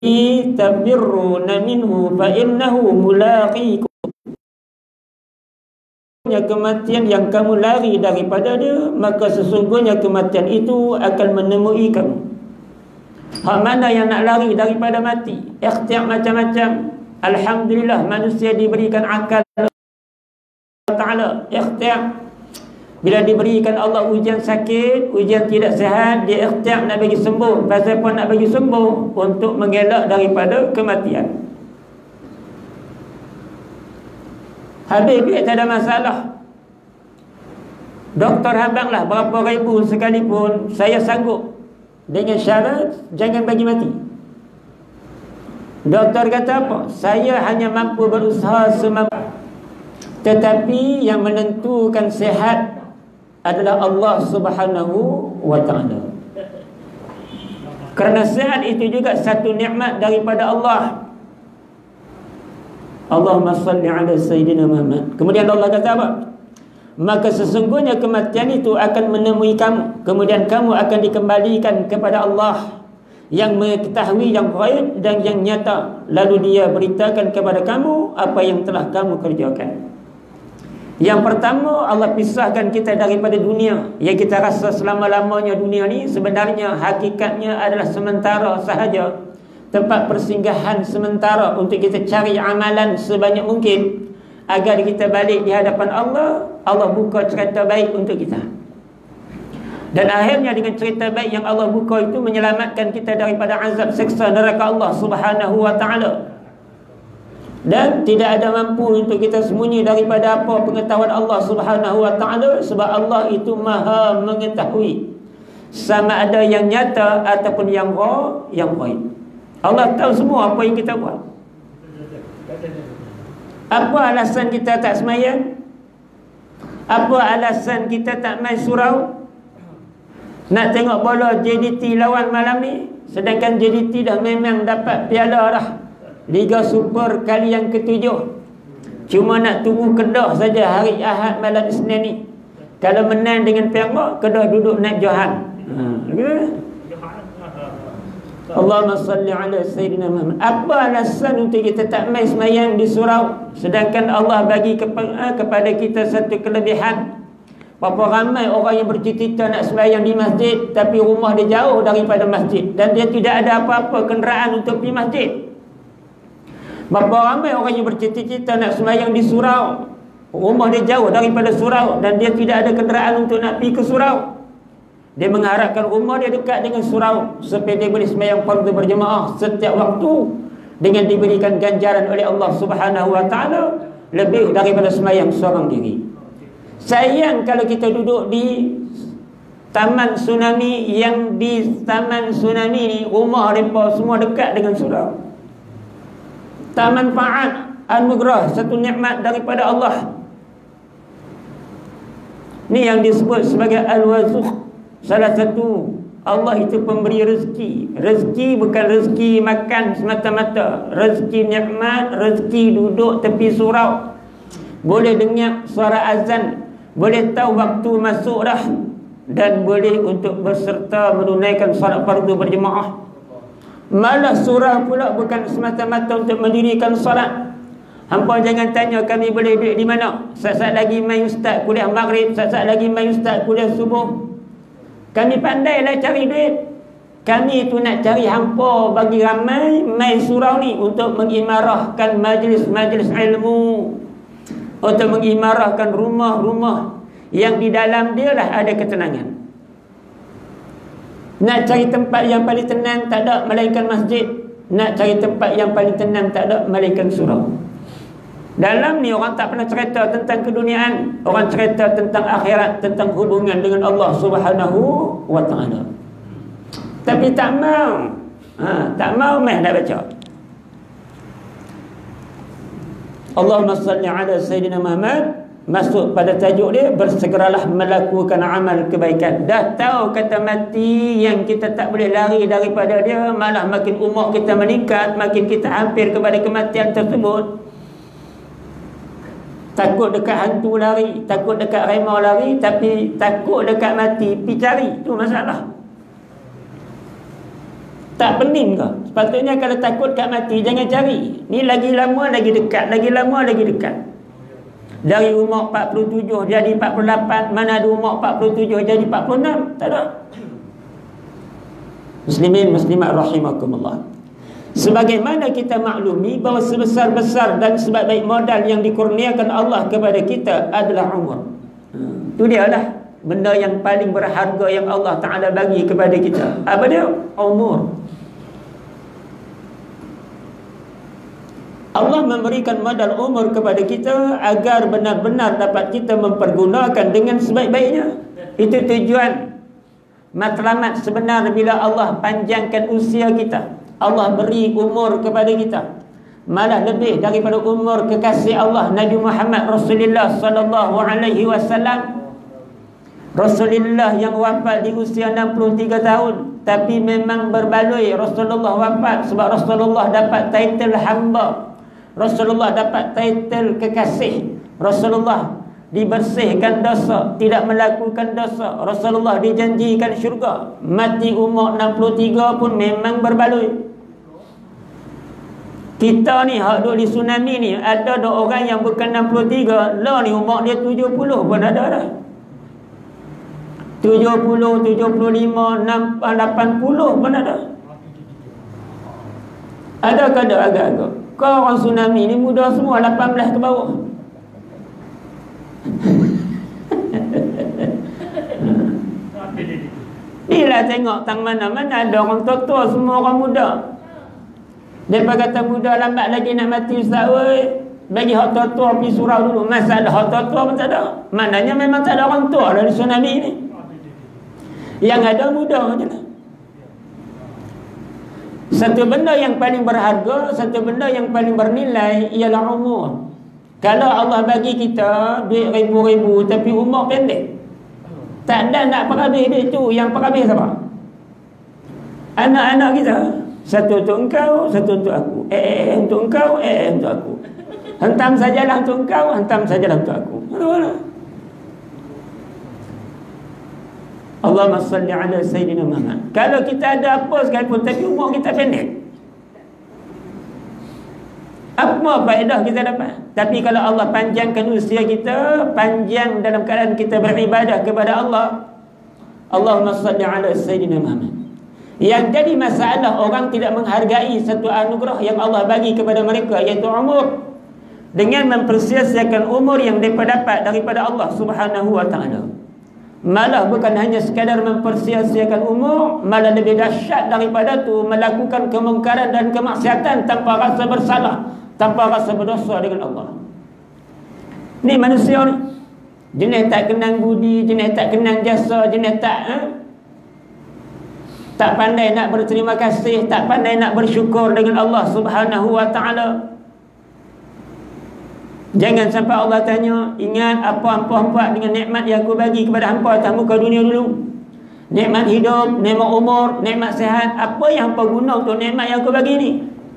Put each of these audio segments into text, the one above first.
tafirruna minhu fa innahu mulaqikum. Kematian yang kamu lari daripada dia, maka sesungguhnya kematian itu akan menemui kamu. Hak mana yang nak lari daripada mati? Ikhtiar macam-macam. Alhamdulillah manusia diberikan akal Ta'ala, ikhtiar. Bila diberikan Allah ujian sakit, ujian tidak sihat, dia ikhtiar nak bagi sembuh. Pasal pun nak bagi sembuh untuk mengelak daripada kematian. Habis duit tak ada masalah. Doktor habanglah berapa ribu sekalipun, saya sanggup, dengan syarat jangan bagi mati. Doktor kata apa? Saya hanya mampu berusaha semampu. Tetapi yang menentukan sihat adalah Allah Subhanahu wa ta'ala. Kerana sihat itu juga satu nikmat daripada Allah. Allahumma salli ala Sayyidina Muhammad. Kemudian Allah kata apa? Maka sesungguhnya kematian itu akan menemui kamu. Kemudian kamu akan dikembalikan kepada Allah yang mengetahui yang gaib dan yang nyata. Lalu dia beritakan kepada kamu apa yang telah kamu kerjakan. Yang pertama, Allah pisahkan kita daripada dunia. Yang kita rasa selama-lamanya dunia ni sebenarnya hakikatnya adalah sementara sahaja. Tempat persinggahan sementara untuk kita cari amalan sebanyak mungkin agar kita balik di hadapan Allah. Allah buka cerita baik untuk kita. Dan akhirnya dengan cerita baik yang Allah buka itu menyelamatkan kita daripada azab seksa neraka Allah Subhanahu wa ta'ala. Dan tidak ada mampu untuk kita sembunyi daripada apa pengetahuan Allah Subhanahu wa ta'ala, sebab Allah itu maha mengetahui, sama ada yang nyata ataupun yang gaib. Allah tahu semua apa yang kita buat. Apa alasan kita tak semayang? Apa alasan kita tak main surau? Nak tengok bola JDT lawan malam ni, sedangkan JDT dah memang dapat piala dah, Liga Super kali yang ke-7. Cuma nak tunggu Kedah saja hari Ahad malam Isnin ni. Kalau menang dengan Perak, Kedah duduk naik Johan. Allahumma salli ala Sayyidina Muhammad. Apa alasan untuk kita tak main semayang di surau, sedangkan Allah bagi kepada kita satu kelebihan? Berapa ramai orang yang bercita-cita nak semayang di masjid, tapi rumah dia jauh daripada masjid dan dia tidak ada apa-apa kenderaan untuk pergi masjid. Berapa ramai orang yang bercita-cita nak semayang di surau, rumah dia jauh daripada surau dan dia tidak ada kenderaan untuk nak pergi ke surau. Dia mengharapkan rumah dia dekat dengan surau supaya dia boleh semayang fardu berjemaah setiap waktu dengan diberikan ganjaran oleh Allah Subhanahu wa ta'ala lebih daripada semayang seorang diri. Sayang kalau kita duduk di taman tsunami, yang di taman tsunami ni rumah mereka semua dekat dengan surau. Taman Fa'ad, anugerah, satu nikmat daripada Allah. Ni yang disebut sebagai Al-Wazuh. Salah satu, Allah itu pemberi rezeki. Rezeki bukan rezeki makan semata-mata, rezeki nikmat, rezeki duduk tepi surau, boleh dengar suara azan, boleh tahu waktu masuk dah, dan boleh untuk berserta menunaikan solat fardu berjemaah. Malah surau pula bukan semata-mata untuk mendirikan solat. Hampa jangan tanya kami boleh duduk di mana. Saat-saat lagi main ustaz kuliah maghrib, saat-saat lagi main ustaz kuliah subuh. Kami pandailah cari duit. Kami tu nak cari hampa bagi ramai main surau ni untuk mengimarahkan majlis-majlis ilmu, untuk mengimarahkan rumah-rumah yang di dalam dia lah ada ketenangan. Nak cari tempat yang paling tenang tak ada melainkan masjid. Nak cari tempat yang paling tenang tak ada melainkan surau. Dalam ni orang tak pernah cerita tentang keduniaan, orang cerita tentang akhirat, tentang hubungan dengan Allah Subhanahu wa ta'ala. Tapi tak mau, tak mau meh nak baca. Allahumma salli ala Sayyidina Muhammad. Masuk pada tajuk dia, bersegeralah melakukan amal kebaikan. Dah tahu kata mati yang kita tak boleh lari daripada dia, malah makin umur kita meningkat, makin kita hampir kepada kematian tersebut. Takut dekat hantu lari, takut dekat remah lari, tapi takut dekat mati pergi cari. Itu masalah. Tak pening ke? Sepatutnya kalau takut kat mati, jangan cari. Ni lagi lama lagi dekat, lagi lama lagi dekat. Dari umur 47 jadi 48, mana ada umur 47 jadi 46? Tak ada. Muslimin muslimat rahimakumullah. Sebagaimana kita maklumi bahawa sebesar-besar dan sebaik-baik modal yang dikurniakan Allah kepada kita adalah umur. Itu dia lah benda yang paling berharga yang Allah Ta'ala bagi kepada kita. Apa dia? Umur. Allah memberikan modal umur kepada kita agar benar-benar dapat kita mempergunakan dengan sebaik-baiknya. Itu tujuan matlamat sebenar bila Allah panjangkan usia kita. Allah beri umur kepada kita. Malah lebih daripada umur kekasih Allah Nabi Muhammad Rasulullah sallallahu alaihi wasallam. Rasulullah yang wafat di usia 63 tahun, tapi memang berbaloi Rasulullah wafat sebab Rasulullah dapat title hamba. Rasulullah dapat title kekasih. Rasulullah dibersihkan dosa, tidak melakukan dosa. Rasulullah dijanjikan syurga. Mati umur 63 pun memang berbaloi. Kita ni hak duduk di tsunami ni, ada dua orang yang bukan 63, lah ni umur dia 70 pun ada dah. 70, 75, 80 pun ada. Ada kadang agak-agak. Kau orang tsunami ni muda semua, 18 ke bawah. Inilah tengok tang mana-mana ada orang tua-tua, semua orang muda. Mereka kata muda lambat lagi nak mati ustaz. Bagi hak tua-tua pergi surau dulu. Masalah hak tua-tua pun tak ada. Maknanya memang tak ada orang tua dari tsunami ni. Yang ada muda je lah. Satu benda yang paling berharga, satu benda yang paling bernilai ialah umur. Kalau Allah bagi kita duit ribu-ribu tapi umur pendek, tak ada nak perhabis duit tu. Yang perhabis apa? Anak-anak kita. Satu untuk engkau, satu untuk aku. Untuk engkau, untuk aku. Hentam sajalah untuk engkau, hentam sajalah untuk aku. Allahumma salli ala Sayyidina Muhammad. Kalau kita ada apa sekalipun tapi umur kita pendek, apa faedah kita dapat? Tapi kalau Allah panjangkan usia kita, panjang dalam keadaan kita beribadah kepada Allah, Allahumma salli ala Sayyidina Muhammad. Yang jadi masalah orang tidak menghargai satu anugerah yang Allah bagi kepada mereka, iaitu umur, dengan mempersia-siakan umur yang mereka dapat daripada Allah Subhanahu wa ta'ala. Malah bukan hanya sekadar mempersia-siakan umur, malah lebih dahsyat daripada tu melakukan kemungkaran dan kemaksiatan tanpa rasa bersalah, tanpa rasa berdosa dengan Allah. Ni manusia ni, jenis tak kenang budi, jenis tak kenang jasa, jenis tak pandai nak berterima kasih, tak pandai nak bersyukur dengan Allah Subhanahu wa ta'ala. Jangan sampai Allah tanya, ingat apa hampa buat dengan nikmat yang aku bagi kepada hampa atas muka dunia dulu. Nikmat hidup, nikmat umur, nikmat sehat. Apa yang hampa guna untuk nikmat yang aku bagi ni?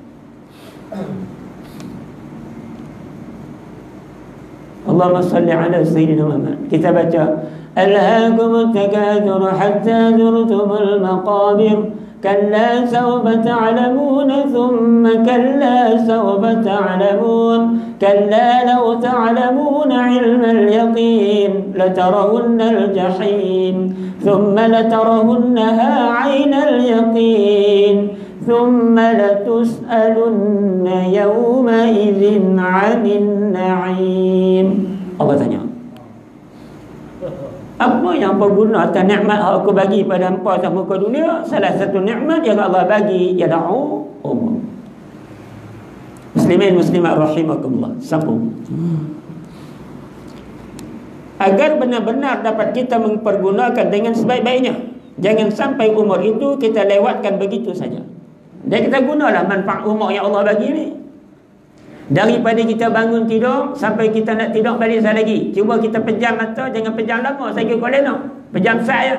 Allahumma salli ala Sayyidina Muhammad. Kita baca, Alhaakumut takatsur hatta zurtumul maqabir. كلا سوف تعلمون ثم كلا سوف تعلمون كلا لو تعلمون علم اليقين لترون الجحيم ثم لترونها عين اليقين ثم لتسألن يومئذ عن النعيم. Allah tanya, apa yang berguna atas nikmat yang aku bagi pada hampa atas muka dunia? Salah satu nikmat yang Allah bagi ialah umur. Muslimin muslimat rahimakumullah. Sambung. Agar benar-benar dapat kita mempergunakan dengan sebaik-baiknya. Jangan sampai umur itu kita lewatkan begitu saja. Dan kita gunalah manfaat umur yang Allah bagi ni. Daripada kita bangun tidur sampai kita nak tidur balik sekali lagi, cuba kita pejam mata, jangan pejam lama, saya kira kolena, pejam saya.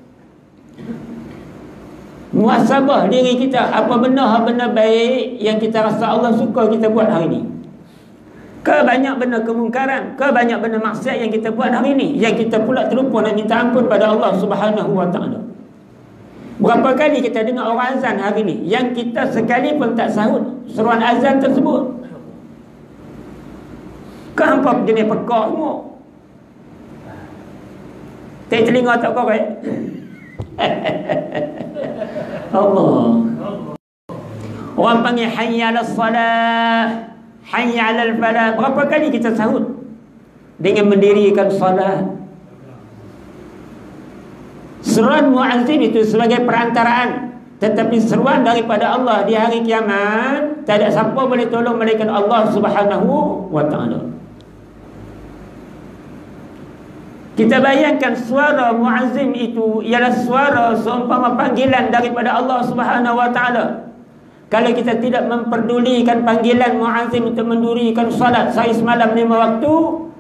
Muhasabah diri kita, apa benda baik yang kita rasa Allah suka kita buat hari ni. Ke banyak benda kemungkaran, ke banyak benda maksiat yang kita buat hari ni, yang kita pula terlupa nak minta ampun pada Allah Subhanahu wa ta'ala. Berapa kali kita dengar orang azan hari ni yang kita sekali pun tak sahut seruan azan tersebut? Kenapa jenis pekak semua? Tak telinga tak korek? Allah. Orang panggil hayya 'alas salah, hayya 'alal falah. Berapa kali kita sahut dengan mendirikan salat? Seruan muazzin itu sebagai perantaraan, tetapi seruan daripada Allah di hari kiamat tak ada siapa boleh tolong melainkan Allah Subhanahu wa taala. Kita bayangkan suara muazzin itu ialah suara seumpama panggilan daripada Allah Subhanahu wa taala. Kalau kita tidak memperdulikan panggilan muazzin untuk mendirikan salat sehari semalam 5 waktu,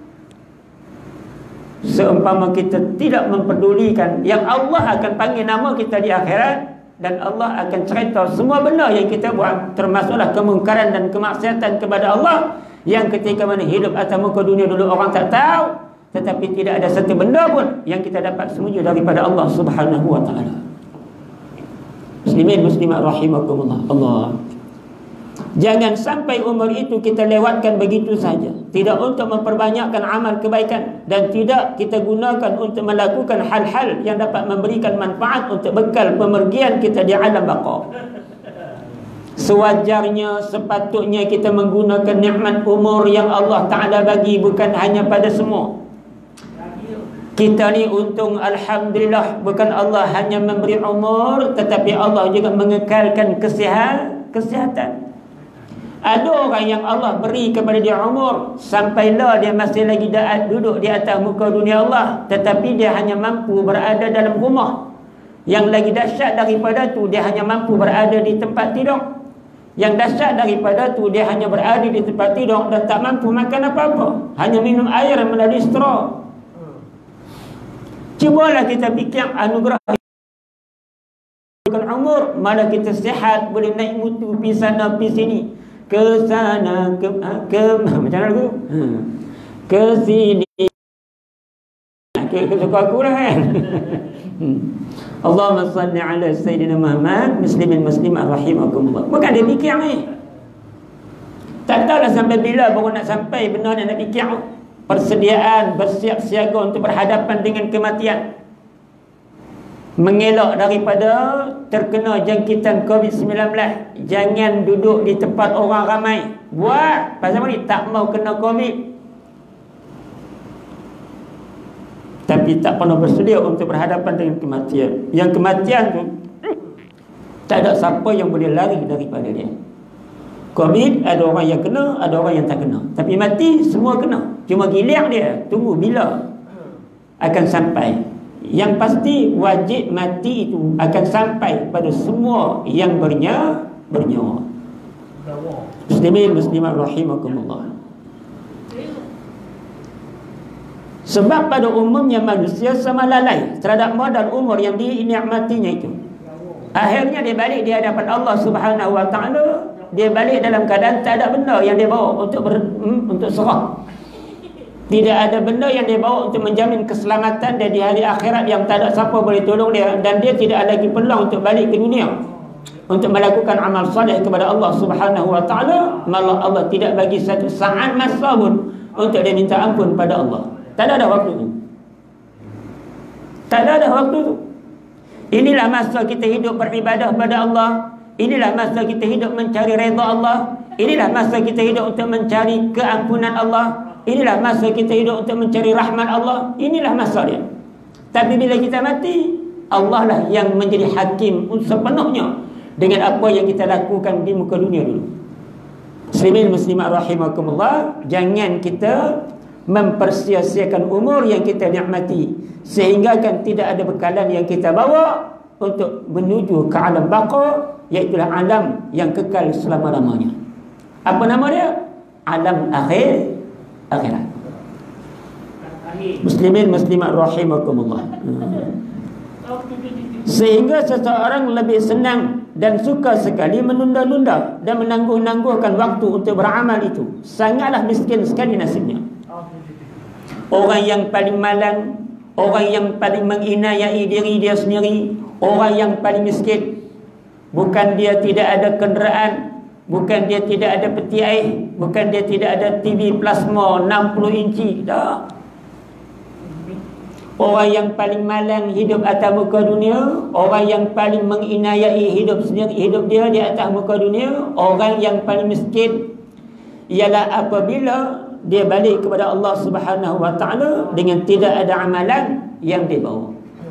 seumpama kita tidak memperdulikan yang Allah akan panggil nama kita di akhirat, dan Allah akan cerita semua benda yang kita buat, termasuklah kemungkaran dan kemaksiatan kepada Allah, yang ketika mana hidup atas muka dunia dulu orang tak tahu, tetapi tidak ada satu benda pun yang kita dapat sembunyi daripada Allah Subhanahu wa taala. Muslimin muslimat rahimakumullah. Allah, jangan sampai umur itu kita lewatkan begitu saja, tidak untuk memperbanyakkan amal kebaikan, dan tidak kita gunakan untuk melakukan hal-hal yang dapat memberikan manfaat untuk bekal pemergian kita di alam baqa. Sewajarnya, sepatutnya kita menggunakan nikmat umur yang Allah Ta'ala bagi bukan hanya pada semua. Kita ni untung, alhamdulillah, bukan Allah hanya memberi umur, tetapi Allah juga mengekalkan kesihatan. Ada orang yang Allah beri kepada dia umur sampailah dia masih lagi duduk di atas muka dunia Allah, tetapi dia hanya mampu berada dalam rumah. Yang lagi dahsyat daripada tu, dia hanya mampu berada di tempat tidur. Yang dahsyat daripada tu, dia hanya berada di tempat tidur dan tak mampu makan apa-apa, hanya minum air melalui straw. Cubalah kita fikir anugerah bukan umur, malah kita sihat, boleh naik mutu pergi sana pergi sini, ke sana ke macam mana tu, ke sini, ke suka aku lah kan. Allahumma salli ala Sayyidina Muhammad. Muslimin muslimat rahimakumullah. Bukan dia fikir ni, tak tahulah sampai bila baru nak sampai benar nak fikir. Persediaan, bersiap siaga untuk berhadapan dengan kematian, mengelak daripada terkena jangkitan COVID-19. Jangan duduk di tempat orang ramai. Buat pasal ni tak mau kena COVID, tapi tak pernah bersedia untuk berhadapan dengan kematian. Yang kematian tu tak ada siapa yang boleh lari daripada dia. COVID ada orang yang kena, ada orang yang tak kena, tapi mati semua kena. Cuma giliran dia tunggu bila akan sampai. Yang pasti wajib mati itu akan sampai pada semua yang bernyawa. Muslimin muslimat rahimakumullah. Sebab pada umumnya manusia sama lalai terhadap modal umur yang dinikmatinya itu. Akhirnya dia balik di hadapan Allah Subhanahu wa taala, dia balik dalam keadaan tak ada benda yang dia bawa untuk serah. Tidak ada benda yang dia bawa untuk menjamin keselamatan dia di hari akhirat, yang tak ada siapa boleh tolong dia, dan dia tidak lagi peluang untuk balik ke dunia untuk melakukan amal soleh kepada Allah Subhanahu wa taala. Malah Allah tidak bagi satu saat masa pun untuk dia minta ampun pada Allah. Tak ada waktu tu. Tak ada waktu tu. Inilah masa kita hidup beribadah pada Allah. Inilah masa kita hidup mencari redha Allah. Inilah masa kita hidup untuk mencari keampunan Allah. Inilah masa kita hidup untuk mencari rahmat Allah. Inilah masa dia. Tapi bila kita mati, Allah lah yang menjadi hakim sepenuhnya dengan apa yang kita lakukan di muka dunia dulu. Muslimin muslimat rahimakumullah, jangan kita mempersia-siakan umur yang kita nikmati, sehingga kan tidak ada bekalan yang kita bawa untuk menuju ke alam baqa, iaitu alam yang kekal selama-lamanya. Apa nama dia? Alam akhirat. Muslimin muslimat rahimakumullah. Sehingga seseorang lebih senang dan suka sekali menunda-nunda dan menangguh-nangguhkan waktu untuk beramal itu. Sangatlah miskin sekali nasibnya. Orang yang paling malang, orang yang paling menginayai diri dia sendiri, orang yang paling miskin. Bukan dia tidak ada kenderaan, bukan dia tidak ada peti air, bukan dia tidak ada TV plasma 60 inci. Tak. Orang yang paling malang hidup atas muka dunia, orang yang paling menginayai hidup sendiri, hidup dia di atas muka dunia, orang yang paling miskin ialah apabila dia balik kepada Allah Subhanahu wa taala dengan tidak ada amalan yang dia bawa.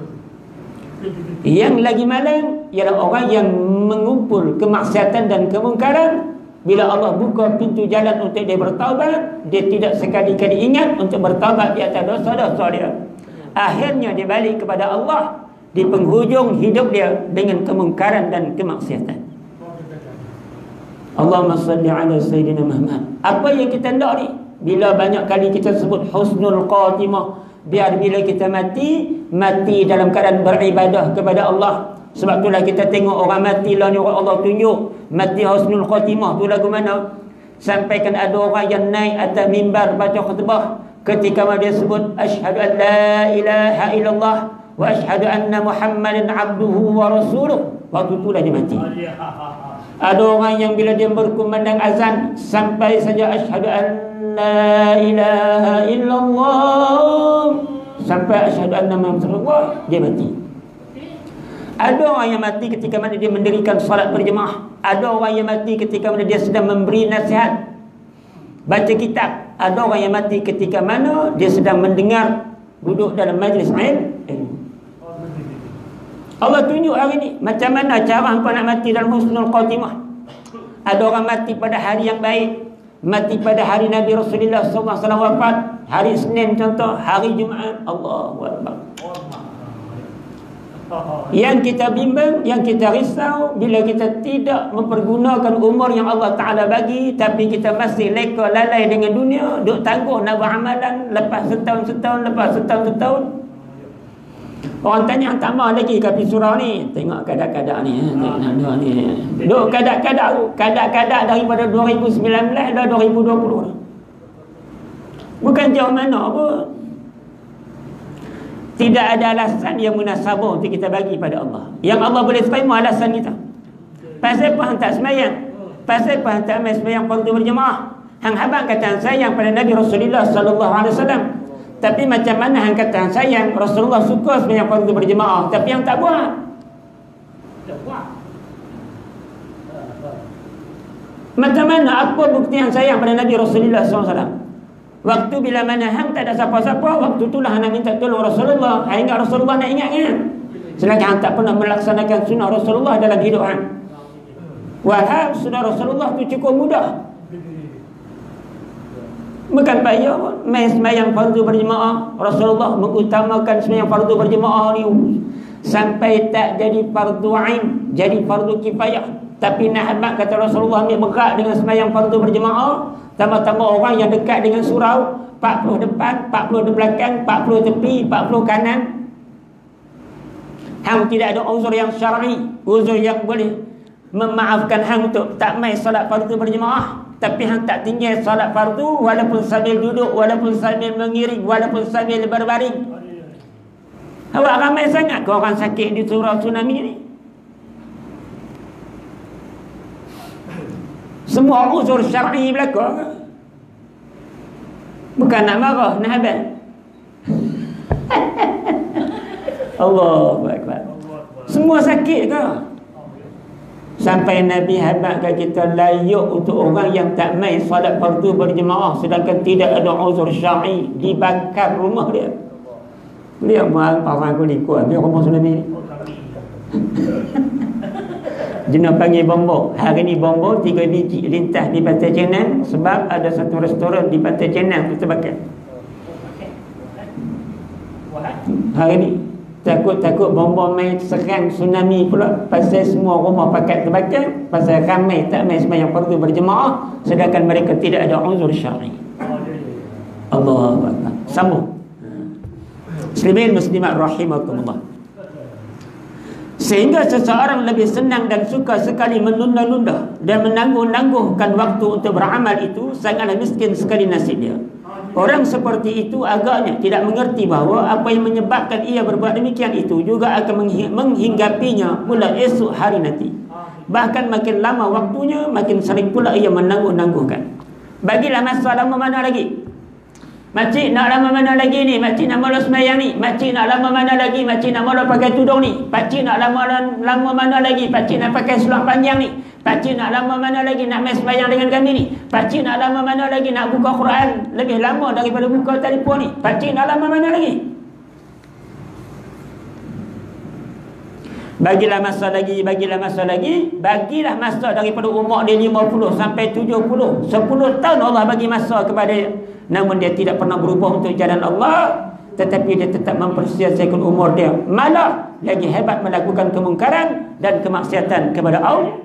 Yang lagi malang ialah orang yang mengumpul kemaksiatan dan kemungkaran. Bila Allah buka pintu jalan untuk dia bertaubat, dia tidak sekali-kali ingat untuk bertaubat di atas dosa-dosa dia. Akhirnya dia balik kepada Allah di penghujung hidup dia dengan kemungkaran dan kemaksiatan. Allahumma salli ala Sayyidina Muhammad. Apa yang kita nak ni? Bila banyak kali kita sebut husnul khatimah, biar bila kita mati dalam keadaan beribadah kepada Allah. Sebab itulah kita tengok orang mati lah ni, orang Allah tunjuk mati husnul khatimah tu lagu mana. Sampaikan ada orang yang naik atas mimbar baca khutbah, ketika dia sebut asyhadu an la ilaha illallah wa asyhadu anna Muhammadan abduhu wa rasuluh, waktu itulah dia mati. Ada orang yang bila dia berkumandang azan sampai saja asyhadu an la ilaha illallah sampai asyhadu anna Muhammadan rasulullah, dia mati. Ada orang yang mati ketika mana dia mendirikan solat berjemaah. Ada orang yang mati ketika mana dia sedang memberi nasihat, baca kitab. Ada orang yang mati ketika mana dia sedang mendengar, duduk dalam majlis ilmu. Allah tunjuk hari ni macam mana cara hangpa nak mati dalam husnul khatimah. Ada orang mati pada hari yang baik, mati pada hari Nabi Rasulullah SAW wafat, hari Isnin contoh, hari Jumaat. Allahu Akbar. Yang kita bimbang, yang kita risau bila kita tidak mempergunakan umur yang Allah Ta'ala bagi, tapi kita masih leka lalai dengan dunia, duk tangguh nak beramalan lepas setahun, lepas setahun. Orang tanya tak mau lagi kapi surau ni. Tengok kadang-kadang ni, tengok ni. Duk kadang-kadang daripada 2019 dah 2020. Bukan jauh mana pun. Tidak ada alasan yang munasabah untuk kita bagi pada Allah. Yang Allah boleh terima alasan kita. Pasal apa hang tak semayang? Pasal apa hang tak semayang fardu berjemaah? Hang habang kata sayang pada Nabi Rasulullah sallallahu alaihi wasallam. Tapi macam mana hang kata sayang Rasulullah suka semayang fardu berjemaah, tapi yang tak buat. Macam mana, apa bukti yang sayang pada Nabi Rasulullah sallallahu alaihi wasallam? Waktu bila mana hang tak ada siapa-siapa, waktu itulah hang nak minta tolong Rasulullah. Hang ingat Rasulullah nak ingat kan? Sedangkan hang tak pernah melaksanakan sunnah Rasulullah dalam hidup hang. Wahab sunnah Rasulullah tu cukup mudah. Bukan payah pun. Main semayang fardu berjemaah, Rasulullah mengutamakan semayang fardu berjemaah ni sampai tak jadi fardu ain, jadi fardu kifayah. Tapi nak habaq kata Rasulullah ambil berat dengan semayang fardu berjemaah. Tambah-tambah orang yang dekat dengan surau, 40 depan, 40 di belakang, 40 tepi, 40 kanan. Hang tidak ada uzur yang syar'i, uzur yang boleh memaafkan hang untuk tak mai solat fardu berjemaah. Tapi hang tak tinggal solat fardu walaupun sambil duduk, walaupun sambil mengiring, walaupun sambil berbaring. Awak ramai sangat ke orang sakit di surau tsunami ni? Semua uzur syar'i berlaku. Bukan nak marah, nak habis. Allahu Akbar. Semua sakit ke? Sampai Nabi habaqkan kita layak untuk orang yang tak mai solat fardu berjemaah sedangkan tidak ada uzur syar'i, dibakar rumah dia. Dia orang kulit kuat, dia rumah tsunami ni. Jenis panggil bombo. Hari ni bombo 3 biji lintas di Pantai Jenang sebab ada satu restoran di Pantai Jenang tu terbakar. Hari ni takut bombo main serang tsunami pula pasal semua rumah pakat terbakar, pasal ramai tak main sembahyang fardu berjemaah sedangkan mereka tidak ada uzur syar'i. Allahu Akbar. Sambung. Muslimin muslimat rahimakumullah. Sehingga seseorang lebih senang dan suka sekali menunda-nunda dan menangguh-nangguhkan waktu untuk beramal itu, sangatlah miskin sekali nasib dia. Orang seperti itu agaknya tidak mengerti bahawa apa yang menyebabkan ia berbuat demikian itu juga akan menghinggapinya mula esok hari nanti. Bahkan makin lama waktunya, makin sering pula ia menangguh-nangguhkan. Bagilah masa lama mana lagi? Makcik nak lama mana lagi ni? Makcik nak mula sembahyang ni? Makcik nak lama mana lagi? Makcik nak mula pakai tudung ni? Pakcik nak lama mana lagi? Pakcik nak pakai seluar panjang ni? Pakcik nak lama mana lagi nak main sembahyang dengan kami ni? Pakcik nak lama mana lagi nak buka Quran lebih lama daripada buka telefon ni? Pakcik nak lama mana lagi? Bagilah masa lagi, bagilah masa lagi. Bagilah masa daripada umur dia 50 sampai 70. 10 tahun Allah bagi masa kepada dia. Namun dia tidak pernah berubah untuk jalan Allah, tetapi dia tetap mempersia-siakan umur dia, malah lagi hebat melakukan kemungkaran dan kemaksiatan kepada Allah.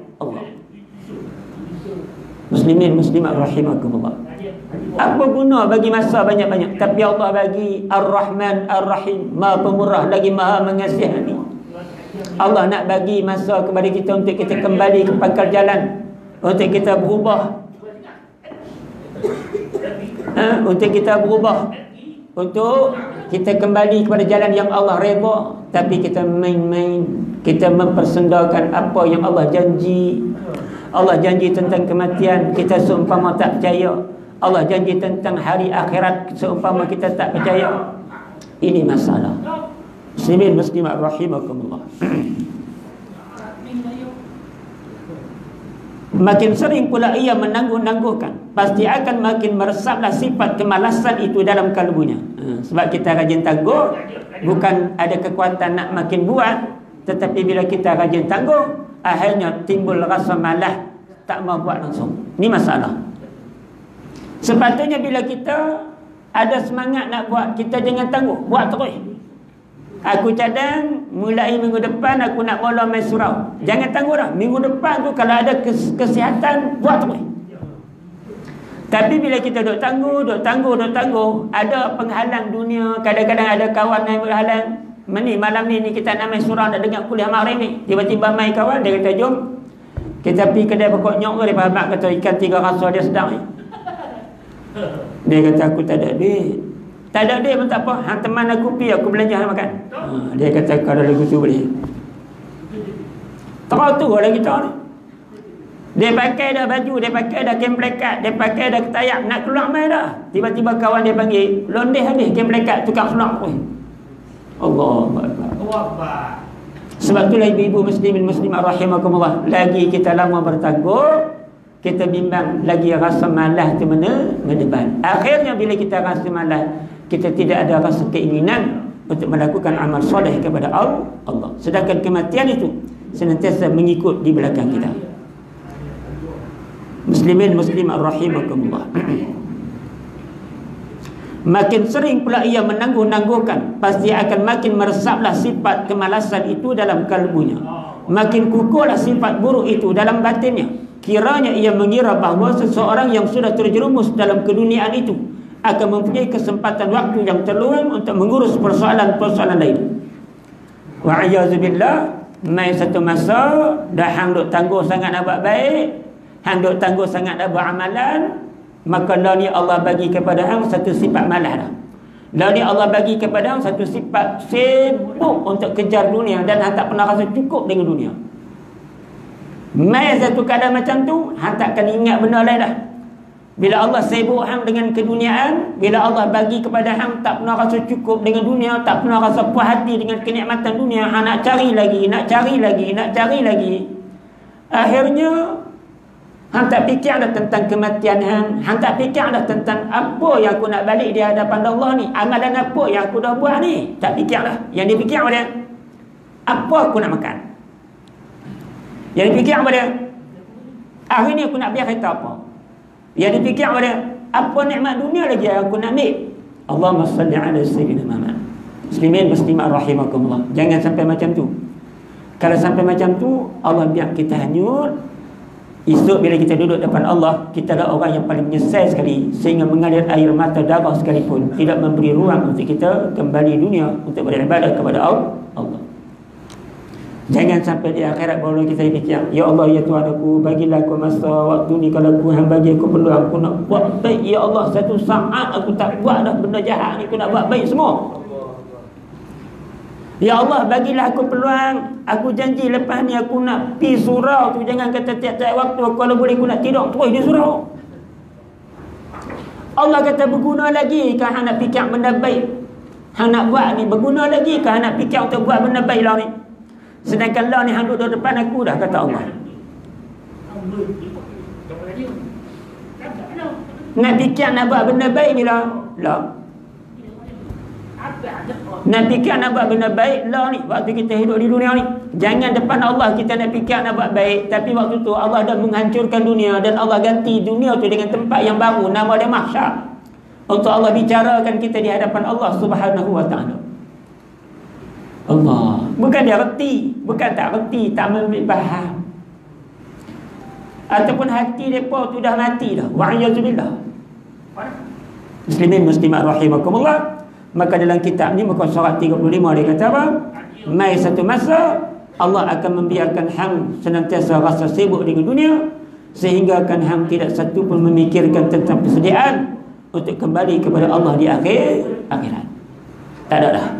Muslimin muslimat rahimakumullah. Apa guna bagi masa banyak-banyak, tapi Allah bagi Ar-Rahman Ar-Rahim, Maha Pemurah lagi Maha Mengasihani. Allah nak bagi masa kepada kita untuk kita kembali ke pangkal jalan, untuk kita berubah, untuk kita berubah, untuk kita kembali kepada jalan yang Allah redha. Tapi kita main-main, kita mempersendakan apa yang Allah janji. Allah janji tentang kematian, kita seumpama tak percaya. Allah janji tentang hari akhirat, seumpama kita tak percaya. Ini masalah. Muslimin muslimat rahimakumullah. Makin sering pula ia menangguh-nangguhkan, pasti akan makin meresaplah sifat kemalasan itu dalam kalbunya. Sebab kita rajin tangguh, bukan ada kekuatan nak makin buat, tetapi bila kita rajin tangguh, akhirnya timbul rasa malas, tak mau buat langsung. Ini masalah. Sepatutnya bila kita ada semangat nak buat, kita jangan tangguh, buat terus. Aku cadang mulai minggu depan aku nak mula main surau. Jangan tangguh dah. Minggu depan tu kalau ada kesihatan, buat terus. Tapi bila kita duk tangguh, ada penghalang dunia. Kadang-kadang ada kawan yang berhalang. Malam ni kita nak main surau, nak dengar kuliah maghrib ni. Tiba-tiba main kawan, dia kata jom kita pergi kedai pokok nyok tu. Dia faham kata ikan 3 rasa dia sedang ni. Dia kata aku tak ada duit. Tak ada duit pun tak apa. Hang teman aku pergi, aku belanja hang makan. Dia kata kalau lagu tu boleh. Terus tu orang kita ni. Dia pakai dah baju, dia pakai dah kain plekat, dia pakai dah ketayak, nak keluar main dah. Tiba-tiba kawan dia panggil, londeh habis kain plekat, tukar keluar pun. Allahu Akbar. Sebab itulah ibu-ibu muslimin muslimat rahimakumullah, lagi kita lama bertangguh, kita bimbang lagi rasa malas tu meneban. Akhirnya bila kita rasa malas, kita tidak ada rasa keinginan untuk melakukan amal soleh kepada Allah. Sedangkan kematian itu senantiasa mengikut di belakang kita. Muslimin muslimat rahimakumullah. Makin sering pula ia menangguh-nangguhkan, pasti akan makin meresaplah sifat kemalasan itu dalam kalbunya. Makin kukuhlah sifat buruk itu dalam batinnya. Kiranya ia mengira bahawa seseorang yang sudah terjerumus dalam keduniaan itu akan mempunyai kesempatan waktu yang terluang untuk mengurus persoalan-persoalan lain. Wa'ayazubillah, mai satu masa dah hang duk tangguh sangat nak buat baik, hang duk tangguh sangat nak buat amalan, maka dah ni Allah bagi kepada hang satu sifat malas dah. Dah ni Allah bagi kepada hang satu sifat sibuk untuk kejar dunia dan hang tak pernah rasa cukup dengan dunia. Mai satu keadaan macam tu, hang takkan ingat benda lain dah. Bila Allah sibuk hang dengan keduniaan, bila Allah bagi kepada hang tak pernah rasa cukup dengan dunia, tak pernah rasa puas hati dengan kenikmatan dunia, hang nak cari lagi, nak cari lagi, nak cari lagi. Akhirnya hang tak fikir dah tentang kematian hang tak fikir dah tentang apa yang aku nak balik di hadapan Allah ni, amalan apa yang aku dah buat ni, tak fikir dah. Yang dia fikir apa dia? Apa aku nak makan? Yang dipikir apa dia? Hari ni aku nak biar kereta apa? Yang dipikir apa dia? Apa nikmat dunia lagi yang aku nak ambil? Allahumma salli ala sayyidina Muhammad. Muslimin muslimat rahimakumullah, jangan sampai macam tu. Kalau sampai macam tu, Allah biar kita hanyut. Esok bila kita duduk depan Allah, kita adalah orang yang paling menyesal sekali, sehingga mengalir air mata darah sekalipun tidak memberi ruang untuk kita kembali dunia untuk beribadah kepada Allah. Jangan sampai di akhirat baru kita fikir, ya Allah ya Tuhan aku, bagilah aku masa waktu ni, kalau aku hang bagi aku peluang, aku nak buat baik ya Allah. Satu saat aku tak buat dah benda jahat ni, aku nak buat baik semua. Ya Allah bagilah aku peluang, aku janji lepas ni aku nak pi surau tu. Jangan kata tiap-tiap waktu kalau boleh aku nak tidur terus di surau. Allah kata berguna lagi kan hang nak fikir benda baik hang nak buat ni, berguna lagi kan hang nak fikir untuk buat benda baik lah ni. Sedangkan lah ni hang duduk depan aku dah, kata Allah. Nak fikir nak buat benda baik ni lah. Nak fikir nak buat benda baik lah ni, waktu kita hidup di dunia ni. Jangan depan Allah kita nak fikir nak buat baik, tapi waktu tu Allah dah menghancurkan dunia, dan Allah ganti dunia tu dengan tempat yang baru, nama dia mahsyar, untuk Allah bicarakan kita di hadapan Allah Subhanahu wa ta'ala. Allah bukan dia reti, bukan tak reti, tak ambil faham, ataupun hati mereka tu dah mati dah, wa'iyyazubillah. Muslimin muslimat rahimakumullah. Maka dalam kitab ni muka surat 35 dia kata apa? Mai satu masa Allah akan membiarkan hang senantiasa rasa sibuk dengan dunia, sehingga akan hang tidak satu pun memikirkan tentang persediaan untuk kembali kepada Allah di akhirat. Tak ada dah.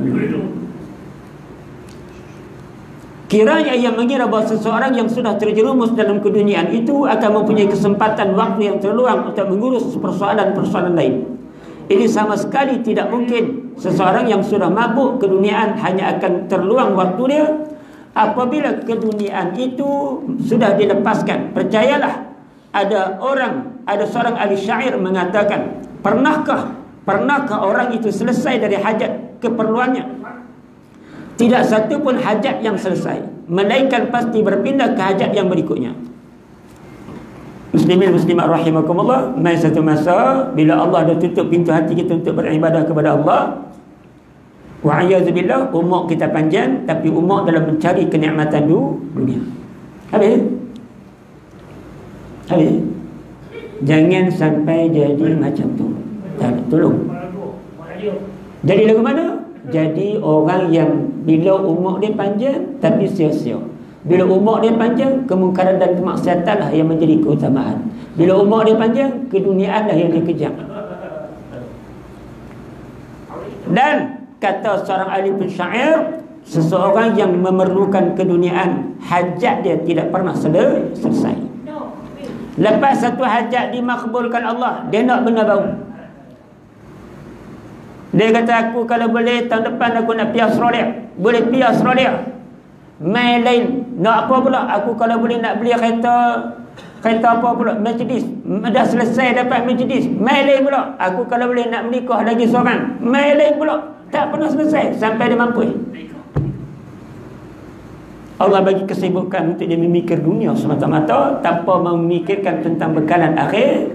Kiranya yang mengira bahawa seseorang yang sudah terjerumus dalam keduniaan itu akan mempunyai kesempatan waktu yang terluang untuk mengurus persoalan-persoalan lain. Ini sama sekali tidak mungkin. Seseorang yang sudah mabuk keduniaan hanya akan terluang waktu dia apabila keduniaan itu sudah dilepaskan. Percayalah, ada seorang ahli syair mengatakan, pernahkah orang itu selesai dari hajat keperluannya? Tidak satu pun hajat yang selesai, melainkan pasti berpindah ke hajat yang berikutnya. Muslimin muslimat rahimakumullah. Mai satu masa bila Allah dah tutup pintu hati kita untuk beribadah kepada Allah, wa'iyyazubillah, umur kita panjang tapi umur dalam mencari kenikmatan dunia. Habis. Jangan sampai jadi macam tu. Tolong. Jadi lagu mana? Jadi orang yang bila umur dia panjang tapi sia-sia. Bila umur dia panjang, kemungkaran dan kemaksiatan lah yang menjadi keutamaan. Bila umur dia panjang, keduniaan lah yang dia kejar. Dan kata seorang ahli pensyair, seseorang yang memerlukan keduniaan, hajat dia tidak pernah selesai. Lepas satu hajat dimakbulkan Allah, dia nak benda baru. Dia kata, aku kalau boleh tahun depan aku nak pergi Australia. Boleh pergi Australia. Mai lain nak apa pula? Aku kalau boleh nak beli kereta apa pula? Mercedes. Dah selesai dapat Mercedes. Mai lain pula. Aku kalau boleh nak menikah lagi seorang. Mai lain pula. Tak pernah selesai sampai dia mampu. Allah bagi kesibukan untuk dia memikir dunia semata-mata tanpa memikirkan tentang bekalan akhirat.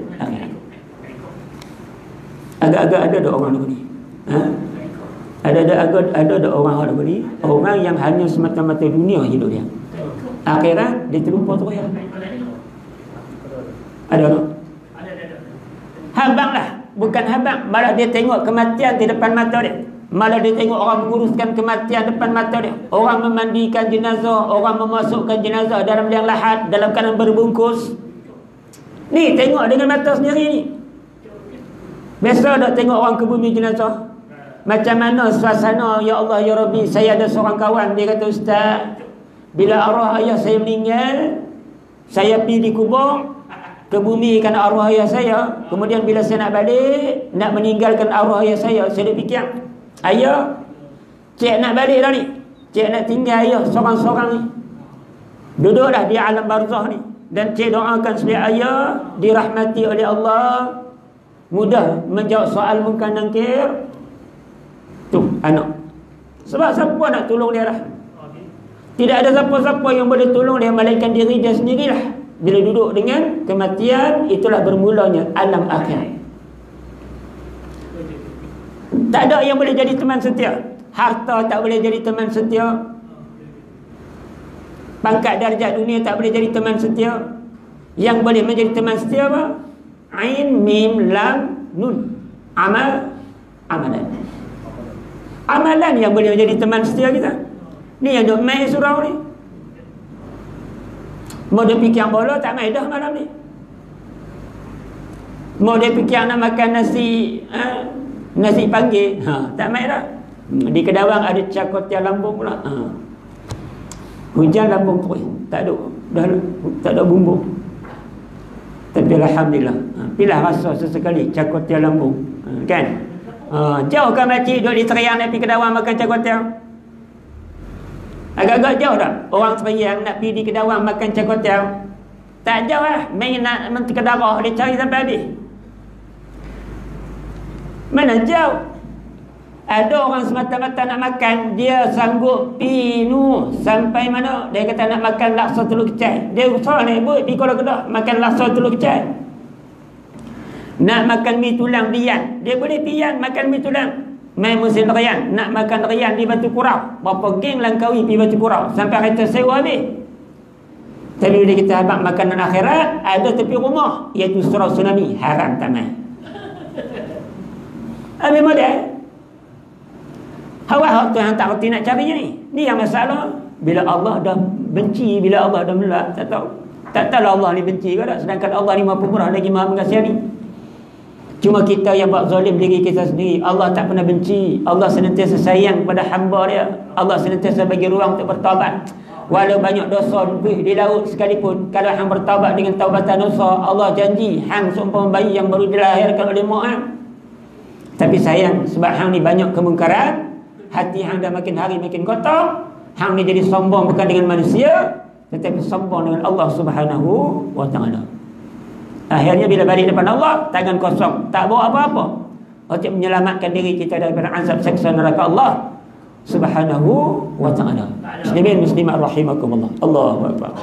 Agak-agak ada orang ni. Ada orang ni, orang yang hanya semata-mata dunia hidup dia. Akhirat dia terlupa terus ya. Ada tak? Habang lah, bukan habang, malah dia tengok kematian di depan mata dia. Malah dia tengok orang menguruskan kematian depan mata dia. Orang memandikan jenazah, orang memasukkan jenazah dalam liang lahat dalam keadaan berbungkus. Ni tengok dengan mata sendiri ni. Biasa tak tengok orang ke bumi jenazah? Macam mana suasana, ya Allah ya Rabbi. Saya ada seorang kawan, dia kata, Ustaz, bila arwah ayah saya meninggal, saya pergi dikubur, kebumikan arwah ayah saya. Kemudian bila saya nak balik, nak meninggalkan arwah ayah saya fikir, ayah, cik nak balik dah ni, cik nak tinggal ayah seorang-seorang ni, duduklah di alam barzah ni. Dan cik doakan supaya ayah dirahmati oleh Allah, mudah menjawab soal munkar nakir. Tu anak. Sebab siapa nak tolong dia lah? Tidak ada siapa-siapa yang boleh tolong dia melainkan diri dia sendirilah. Bila duduk dengan kematian, itulah bermulanya alam akhir. Tak ada yang boleh jadi teman setia. Harta tak boleh jadi teman setia. Pangkat darjat dunia tak boleh jadi teman setia. Yang boleh menjadi teman setia apa? Ain, mim, lam, nun. Amalan. Amalan yang boleh menjadi teman setia kita. Ni yang duk main surau ni. Mau dia fikir bola tak main dah malam ni. Mau dia fikir nak makan nasi panggil, tak main dah. Di Kedawang ada cakotian lambung pula. Hujan lambung perih, tak ada bumbu. Tapi alhamdulillah, pilih rasa sesekali cakotian lambung, kan? Jauh kan makcik duduk di Seriang nak pergi Kedawang makan cakotian? Agak-agak jauh tak? Orang Seriang nak pergi di Kedawang makan cakotian? Tak jauh lah. Main nak menteri Kedarah dia cari sampai habis. Mana jauh? Ada orang semata-mata nak makan, dia sanggup pinu sampai mana? Dia kata nak makan laksa telur kecil. Dia usaha naik bot pergi Kuala Kedah makan laksa telur kecil. Nak makan mi tulang rian, dia boleh pian makan mi tulang. Main musim rian, nak makan rian di Batu Kurau, berapa geng langkawi pergi Batu Kurau sampai kereta sewa habis. Tapi bila kita habaq makanan akhirat, ada tepi rumah, iaitu surau tsunami, haram tak main. Habis modal. Hawa tu yang tak reti nak cari ni. Ni yang masalah. Bila Allah dah benci, bila Allah dah melak, tak tahu. Tak tahu Allah ni benci ke tak. Sedangkan Allah ni Maha Pemurah lagi Maha Mengasihani. Cuma kita yang buat zalim diri kita sendiri. Allah tak pernah benci. Allah senantiasa sayang kepada hamba dia. Allah senantiasa bagi ruang untuk bertaubat. Walau banyak dosa di laut sekalipun, kalau hang bertaubat dengan taubatan dosa, Allah janji hang seumpama bayi yang baru dilahirkan oleh mak hang. Tapi sayang, sebab hang ni banyak kemungkaran, hati hang dah makin hari makin kotor. Hang ni jadi sombong bukan dengan manusia, tetapi sombong dengan Allah Subhanahu wa ta'ala. Akhirnya bila balik depan Allah, tangan kosong, tak bawa apa-apa untuk menyelamatkan diri kita daripada azab seksa neraka Allah Subhanahu wa ta'ala. Muslimin muslimat rahimakumullah. Allahu akbar.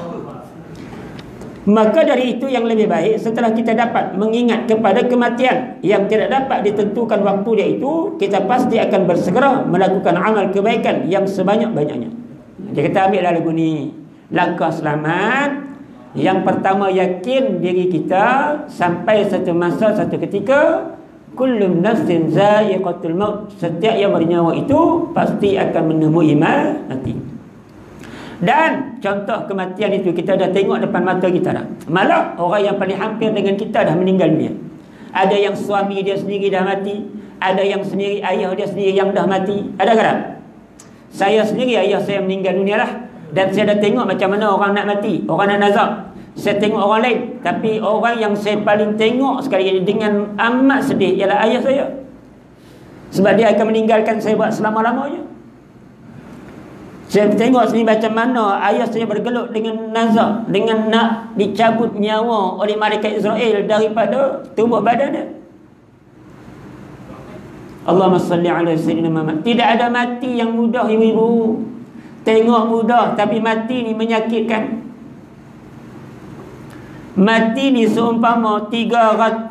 Maka dari itu yang lebih baik, setelah kita dapat mengingat kepada kematian yang tidak dapat ditentukan waktu dia itu, kita pasti akan bersegera melakukan amal kebaikan yang sebanyak-banyaknya. Jadi kita ambillah lagu ni. Langkah selamat. Yang pertama, yakin diri kita sampai satu masa, satu ketika, kullu nafsin za'iqatul maut, setiap yang bernyawa itu pasti akan menemui mati. Dan contoh kematian itu kita dah tengok depan mata kita dah. Malah orang yang paling hampir dengan kita dah meninggal dunia. Ada yang suami dia sendiri dah mati, ada yang sendiri ayah dia sendiri yang dah mati. Ada ke tak? Saya sendiri ayah saya meninggal dunia lah. Dan saya dah tengok macam mana orang nak mati, orang nak nazak. Saya tengok orang lain, tapi orang yang saya paling tengok sekali ini dengan amat sedih ialah ayah saya. Sebab dia akan meninggalkan saya buat selama-lamanya. Saya tengok sini macam mana ayah saya bergelut dengan nazak, dengan nak dicabut nyawa oleh malaikat Israel daripada tubuh badan dia. Allahumma salli ala sayyidina Muhammad. Tidak ada mati yang mudah, ibu-ibu. Tengok mudah, tapi mati ni menyakitkan. Mati ni seumpama 300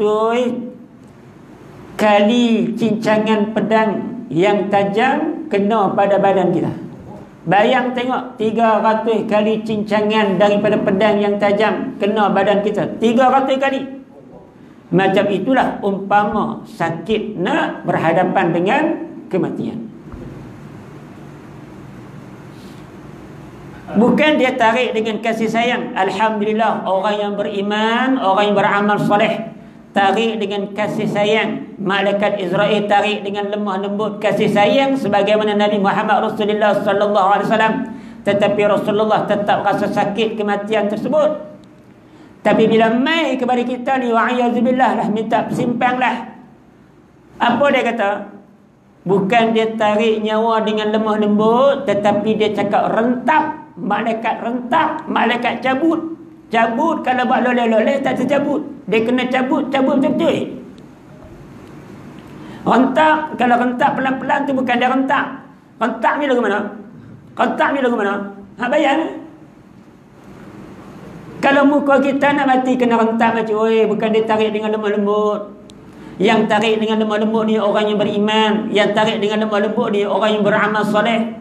kali cincangan pedang yang tajam kena pada badan kita. Bayang tengok, 300 kali cincangan daripada pedang yang tajam kena badan kita. 300 kali. Macam itulah umpama sakit nak berhadapan dengan kematian. Bukan dia tarik dengan kasih sayang. Alhamdulillah, orang yang beriman, orang yang beramal soleh, tarik dengan kasih sayang. Malaikat Israel tarik dengan lemah lembut kasih sayang sebagaimana Nabi Muhammad Rasulullah sallallahu alaihi wasallam. Tetapi Rasulullah tetap rasa sakit kematian tersebut. Tapi bila mai kepada kita ni, wa'iyadzubillah lah, minta simpanglah. Apa dia kata? Bukan dia tarik nyawa dengan lemah lembut, tetapi dia cakap rentap. Malaikat rentap, malaikat cabut. Cabut kalau buat loleh-loleh tak tercabut. Dia kena cabut betul-betul. Rentak, kalau rentak pelan-pelan tu bukan dia rentak. Rentak ni lagu mana? Rentak ni lagu mana? Bayang. Kalau muka kita nak mati kena rentak macam, bukan dia tarik dengan lemah lembut. Yang tarik dengan lemah lembut ni orang yang beriman. Yang tarik dengan lemah lembut ni orang yang beramal soleh.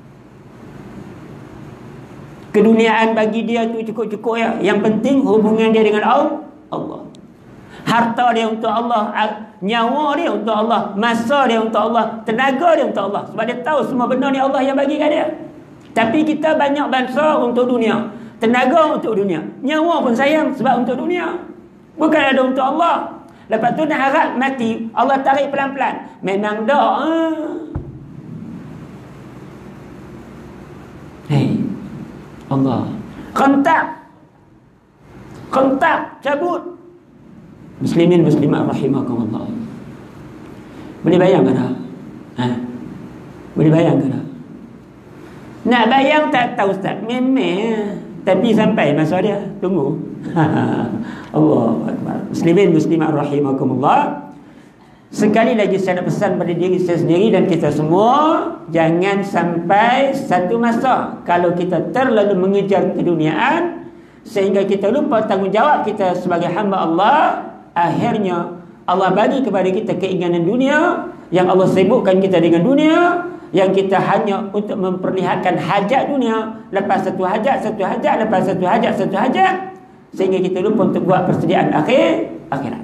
Keduniaan bagi dia tu cukup-cukup ya. Yang penting hubungan dia dengan Allah. Harta dia untuk Allah, nyawa dia untuk Allah, masa dia untuk Allah, tenaga dia untuk Allah. Sebab dia tahu semua benda ni Allah yang bagikan dia. Tapi kita banyak bangsa untuk dunia, tenaga untuk dunia, nyawa pun sayang sebab untuk dunia, bukan ada untuk Allah. Lepas tu nak harap mati, Allah tarik pelan-pelan. Memang dah. Hei, Allah Kontak, cabut. Muslimin muslimat rahimakumullah. Boleh bayangkan tak? Boleh bayangkan tak? Nak bayang tak tahu Ustaz? Memang. Tapi sampai masa dia. Tunggu. Allahu Akbar. Muslimin muslimat rahimakumullah. Sekali lagi saya nak pesan pada diri saya sendiri dan kita semua, jangan sampai satu masa kalau kita terlalu mengejar keduniaan sehingga kita lupa tanggungjawab kita sebagai hamba Allah, akhirnya Allah bagi kepada kita keinginan dunia, yang Allah sibukkan kita dengan dunia, yang kita hanya untuk memperlihatkan hajat dunia, lepas satu hajat, lepas satu hajat, sehingga kita lupa untuk buat persediaan akhirat.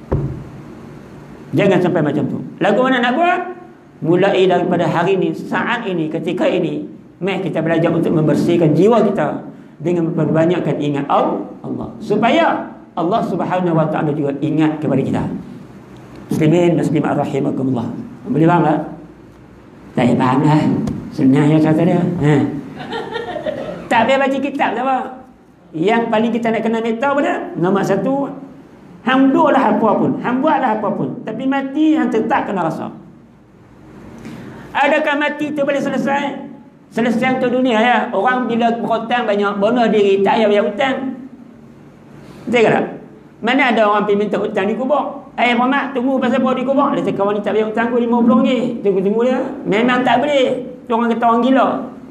Jangan sampai macam tu. Lagu mana nak buat? Mulai daripada hari ini, saat ini, ketika ini, mari kita belajar untuk membersihkan jiwa kita dengan memperbanyakkan ingat Allah, supaya Allah Subhanahu wa ta'ala juga ingat kepada kita. Muslimin muslimat rahimakumullah. Boleh faham tak? Tak payah faham lah, senang je kata dia. Tak payah baca kitab tak apa. Yang paling kita nak kena tahu pada nombor satu, hang buatlah apa pun, tapi mati hang tetap kena rasa. Adakah mati tu boleh selesai untuk dunia ya? Orang bila berhutang banyak, bunuh diri, tak payah bayar hutang. Betul ke tak? Mana ada orang pergi minta hutang di kubur? Mamat, tunggu pasal apa di kubur? Dia cakap, kawan ni tak bayar hutang aku RM50. Tunggu dia. Memang tak boleh. Orang kata orang gila.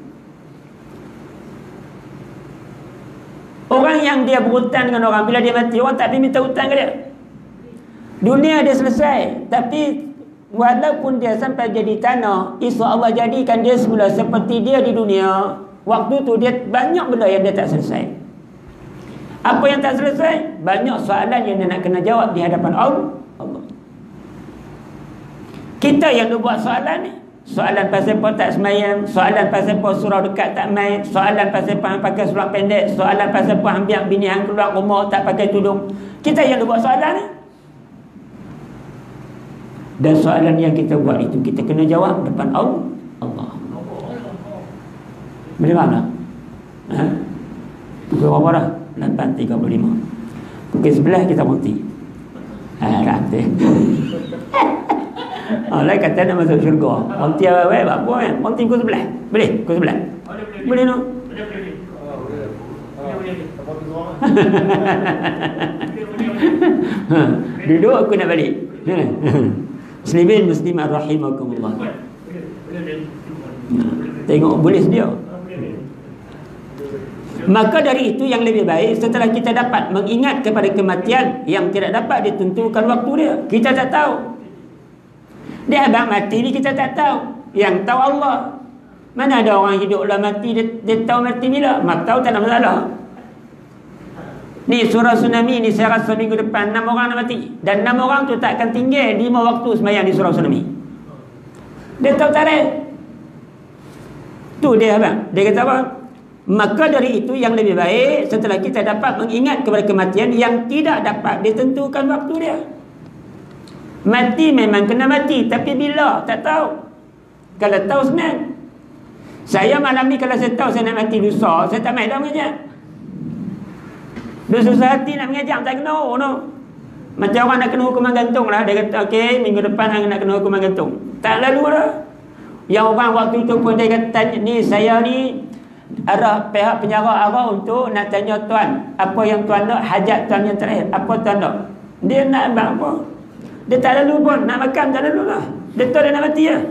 Orang yang dia berhutang dengan orang, bila dia mati, orang tak pergi minta hutang ke dia. Dunia dia selesai. Tapi walaupun dia sampai jadi tanah, esok Allah jadikan dia semula seperti dia di dunia. Waktu tu dia banyak benda yang dia tak selesai. Apa yang tak selesai? Banyak soalan yang dia nak kena jawab di hadapan Allah. Kita yang dia buat soalan ni, soalan pasal apa tak semayang, soalan pasal apa surau dekat tak main, soalan pasal apa pakai seluar pendek, soalan pasal apa ambil bini hang keluar rumah tak pakai tudung. Kita yang dia buat soalan ni. Dan soalan yang kita buat itu kita kena jawab depan Allah. Boleh faham tak? Pukul berapa dah? 8.35. Pukul 11 kita berhenti. Kata lain kata nak masuk syurga. Berhenti awal buat apa kan? Berhenti pukul 11. Boleh? Pukul 11? Boleh no? Duduk aku nak balik. Muslimin muslimat rahimakumullah. Tengok boleh dia. Maka dari itu yang lebih baik setelah kita dapat mengingat kepada kematian yang tidak dapat ditentukan waktu dia. Kita tak tahu. Dia abang mati ni kita tak tahu. Yang tahu Allah. Mana ada orang hidup lah mati dia tahu mati bila? Mak tahu tak ada masalah. Ni surah tsunami ni saya rasa minggu depan 6 orang nak mati. Dan 6 orang tu tak akan tinggal 5 waktu sembahyang di surah tsunami. Dia tahu tarikh. Tu dia abang. Dia kata apa? Maka dari itu yang lebih baik setelah kita dapat mengingat kepada kematian yang tidak dapat ditentukan waktu dia. Mati memang kena mati, tapi bila tak tahu. Kalau tahu senang. Saya malam ni kalau saya tahu saya nak mati lusa, saya tak main dah mengejap. Dia susah hati nak mengejap, tak kena no. Macam orang nak kena hukuman gantung lah. Dia kata okey, minggu depan hang nak kena hukuman gantung. Tak lalu dah. Yang orang waktu tu pun dia kata, ni saya ni arah pihak penjara arah untuk nak tanya tuan, apa yang tuan nak, hajat tuan yang terakhir, apa tuan nak. Dia nak abang apa? Dia tak lalu pun, nak makan tak lalu lah. Dia tahu dia nak mati lah.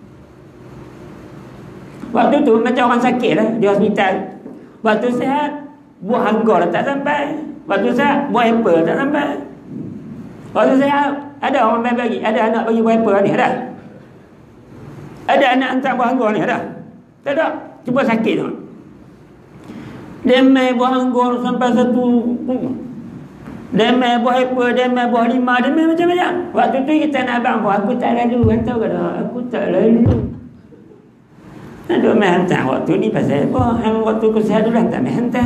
Waktu tu macam orang sakit lah di hospital. Waktu sihat, buah anggur tak sampai. Waktu sihat, buah apple tak sampai. Waktu sihat, ada orang bagi, ada anak bagi buah apple ni, ada? Ada anak hantar buah anggur ni, ada? Tak ada. Cuba sakit tu. Dia main buah anggur sampai 1. Dia main buah apple, dia main buah 5, dia main macam-macam. Waktu tu kita nak abang buah, aku tak lalu, kan tahu ke tak? Aku tak lalu. Duk main hantar waktu ni pasal apa? Hang waktu kesihatan dulu tak main hantar.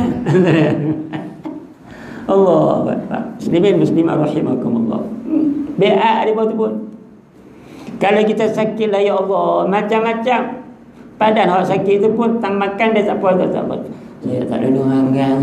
Allah Akbar. Muslimin rahimakumullah. Bi'at dia tu pun. Kalau kita sakit lah ya Allah, macam-macam. Padan orang sakit tu pun tang makan dia tak apa. Saya tak ada makan.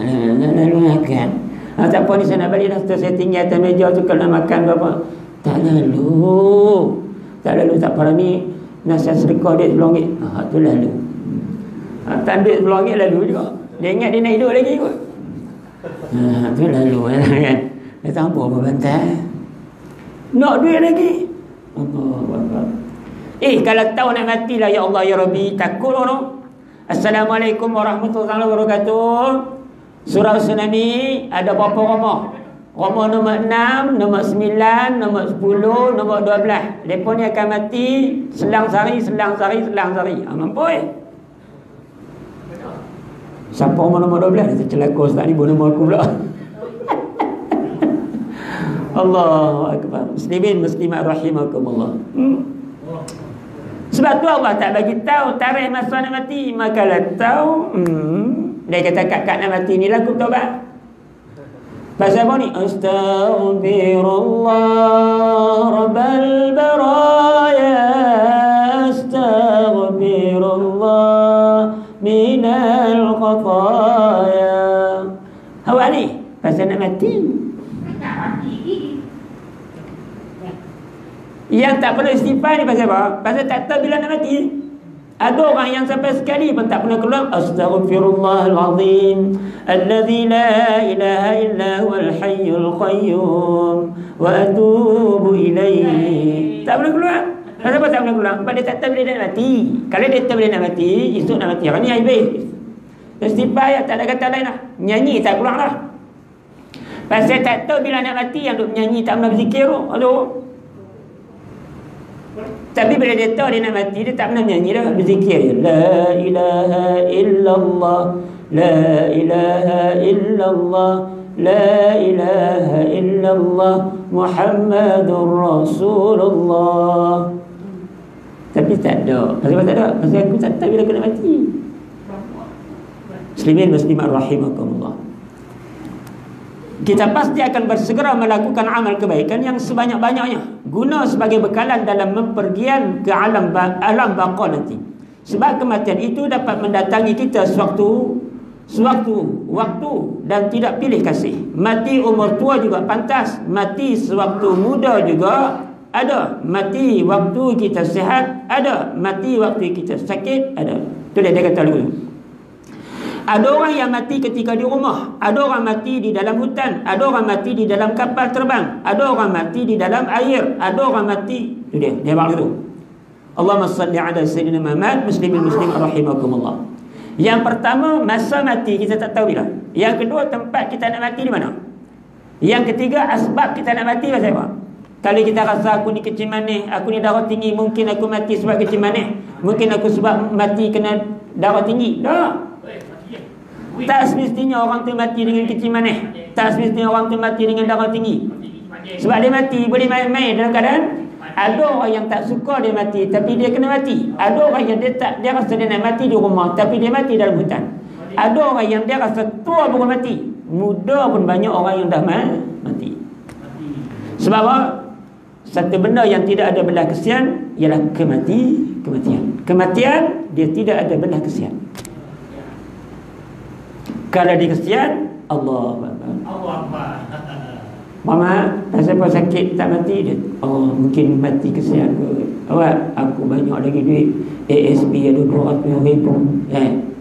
Tak apa ni saya nak balik dah. Saya tinggal atas meja tu kalau nak makan berapa. Tak lalu. Tak apa ni. Nasihat sedekah dia RM10. Tu lalu. Tak duit RM10 lalu juga. Dia ingat dia nak hidup lagi kot. Tu lalu kan. Dia tak apa bantai. Nak duit lagi. Allah. Kalau tahu nak mati lah ya Allah ya Rabbi, takut orang. Assalamualaikum warahmatullahi wabarakatuh. Surau Tsunami ada berapa rumah? Rumah nombor 6, nombor 9, nombor 10, nombor 12. Mereka ni akan mati selang sehari. Mampu siapa rumah nombor 12? Dia celaka Ustaz ni, nombor aku pula. Allahu Akbar. Muslimin muslimat rahimakumullah. Sebab tu Allah tak bagi tahu tarikh masa nak mati. Maka lah tahu dia kata kat nak mati ni lagu taubat. Pasal apa ni? Astaghfirullah Rabbal baraya, astaghfirullah minal khataya. Awak ni pasal nak mati. Yang tak perlu istighfar ni pasal apa? Pasal tak tahu bila nak mati. Ada orang yang sampai sekali pun tak pernah keluar Astaghfirullahalazim alladzi la ilaha illa huwal hayyul qayyum wa atubu ilaihi. Tak pernah keluar. Kenapa tak pernah keluar? Sebab dia tak tahu bila nak mati. Kalau dia tahu bila nak mati, esok nak mati. Orang ni habis. Istighfar ya, tak ada kata lain lah. Nyanyi tak keluar lah. Pasal tak tahu bila nak mati, yang duk menyanyi tak pernah berzikir. Halo. Tapi bila dia tahu dia nak mati, dia tak pernah menyanyi dah, berzikir. La ilaha illallah, la ilaha illallah, la ilaha illallah, Muhammadur Rasulullah. Tapi tak ada. Pasal tak ada? Pasal aku tak tahu bila aku nak mati. Muslimin muslimat rahimakumullah. Kita pasti akan bersegera melakukan amal kebaikan yang sebanyak-banyaknya, guna sebagai bekalan dalam mempergian ke alam baqa nanti. Sebab kematian itu dapat mendatangi kita waktu dan tidak pilih kasih. Mati umur tua juga pantas, mati sewaktu muda juga ada, mati waktu kita sihat ada, mati waktu kita sakit ada. Itu dia kata dulu. Ada orang yang mati ketika di rumah, ada orang mati di dalam hutan, ada orang mati di dalam kapal terbang, ada orang mati di dalam air, ada orang mati. Itu dia bagi tu. Allahumma salli ala sayyidina Muhammad. Muslimin rahimakumullah. Yang pertama, masa mati kita tak tahu bila. Yang kedua, tempat kita nak mati di mana. Yang ketiga, asbab kita nak mati pasal apa. Kalau kita rasa aku ni kecil manis, aku ni darah tinggi, mungkin aku mati sebab kecil manis, mungkin aku sebab mati kena darah tinggi. Tak. Tak semestinya orang tu mati dengan kecil manis. Tak semestinya orang tu mati dengan darah tinggi. Sebab dia mati boleh main-main dalam keadaan. Ada orang yang tak suka dia mati, tapi dia kena mati. Ada orang yang dia rasa dia nak mati di rumah, tapi dia mati dalam hutan. Ada orang yang dia rasa tua baru mati. Muda pun banyak orang yang dah mati. Sebab apa? Satu benda yang tidak ada belah kesian ialah kematian. Kematian dia tidak ada belah kesian. Kalau dia kesian, Allah Akbar. Mama, pasal apa sakit tak mati dia? Oh, mungkin mati kesian ke. Awak, aku banyak lagi duit. ASB ada 200,000.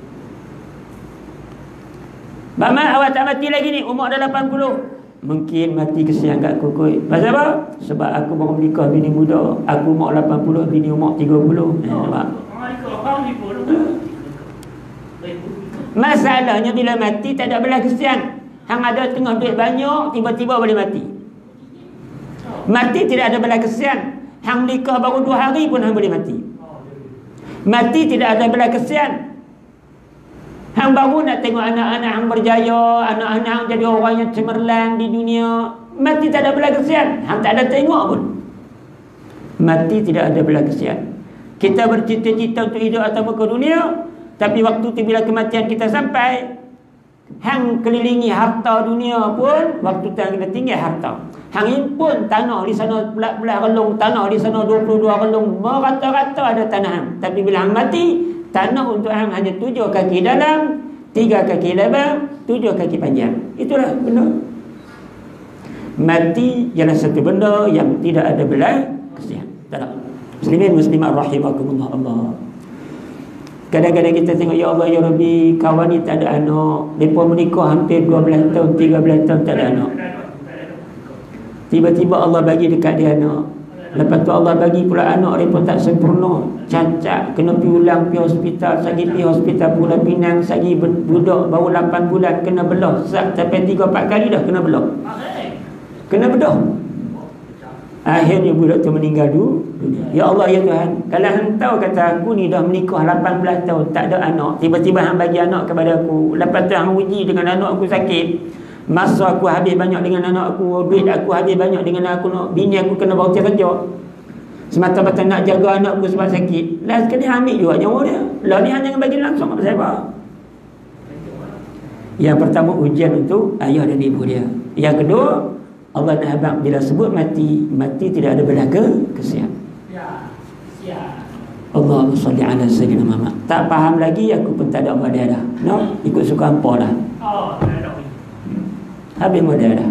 Mama, awak tak mati lagi ni, umur dah 80. Mungkin mati kesian kat aku kot. Pasal apa? Sebab aku baru menikah bini muda. Aku umur 80, bini umur 30. Masalahnya bila mati tak ada belas kesian. Hang ada tengah duit banyak, tiba-tiba boleh mati. Mati tidak ada belas kesian. Hang nikah baru 2 hari pun hang boleh mati. Mati tidak ada belas kesian. Hang baru nak tengok anak-anak hang berjaya, anak-anak hang jadi orang yang cemerlang di dunia. Mati tak ada belas kesian. Hang tak ada tengok pun. Mati tidak ada belas kesian. Kita bercita-cita untuk hidup atas muka dunia, tapi waktu tu bila kematian kita sampai, hang kelilingi harta dunia pun, waktu tu hang kena tinggal harta. Hang impun tanah di sana, belah relung tanah di sana 22 relung, merata-rata ada tanah hang. Tapi bila hang mati, tanah untuk hang hanya 7 kaki dalam, 3 kaki lebar, 7 kaki panjang. Itulah benda. Mati ialah satu benda yang tidak ada belas kasihan. Tak ada. Muslimin muslimat rahimakumullah Allah. Kadang-kadang kita tengok, ya Allah ya Rabbi, kawan ni tak ada anak, mereka menikah hampir 12 tahun 13 tahun tak ada anak. Tiba-tiba Allah bagi dekat dia anak. Lepas tu Allah bagi pula anak mereka tak sempurna, cacat, kena pergi ulang, pergi hospital, sagi pergi hospital Pulau Pinang, sagi budak baru 8 bulan kena belah, sampai 3-4 kali dah kena belah, kena bedah. Akhirnya budak tu meninggal dunia. Ya Allah ya Tuhan, kalau hang tahu kata aku ni dah menikah 18 tahun tak ada anak, tiba-tiba hang bagi anak kepada aku, lepas tu hang uji dengan anak aku sakit, masa aku habis banyak dengan anak aku, duit aku habis banyak dengan aku, bini aku kena bawa kerja semata-mata nak jaga anak aku sebab sakit, last sekali ambil juga nyawa dia. Lah ni hanya bagi langsung apa siapa? Yang pertama ujian untuk ayah dan ibu dia. Yang kedua, Allah nak habaq bila sebut mati, mati tidak ada belaka kesian. Allahumma salli ala sayyidina Muhammad. Tak faham lagi, aku pun tak ada modal dah. No, ikut suka hampa dah. Habis modal dah.